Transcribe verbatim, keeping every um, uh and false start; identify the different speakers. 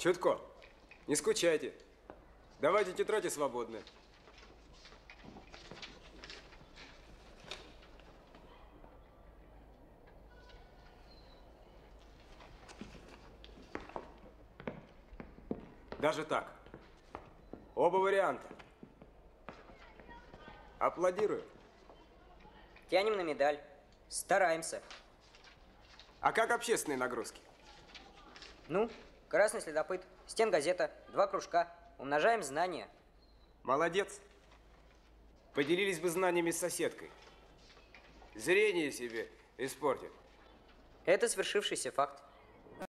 Speaker 1: Чутко. Не скучайте. Давайте тетради свободны. Даже так. Оба варианта. Аплодирую.
Speaker 2: Тянем на медаль. Стараемся.
Speaker 1: А как общественные нагрузки?
Speaker 2: Ну, красный следопыт, стенгазета, два кружка. Умножаем знания.
Speaker 1: Молодец. Поделились бы знаниями с соседкой. Зрение себе испортит.
Speaker 2: Это свершившийся факт.